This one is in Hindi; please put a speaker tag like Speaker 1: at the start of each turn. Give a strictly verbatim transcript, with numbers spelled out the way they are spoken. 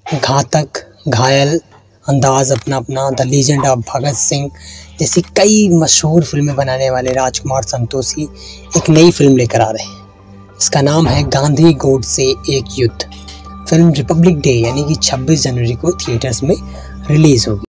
Speaker 1: घातक, घायल, Andaz Apna Apna, the legend of Bhagat Singh जैसी कई मशहूर फिल्में बनाने वाले राजकुमार संतोषी एक नई फिल्म लेकर आ रहे हैं। इसका नाम है गांधी गोडसे एक युद्ध। फिल्म रिपब्लिक डे यानी कि छब्बीस जनवरी को थिएटर्स में रिलीज होगी।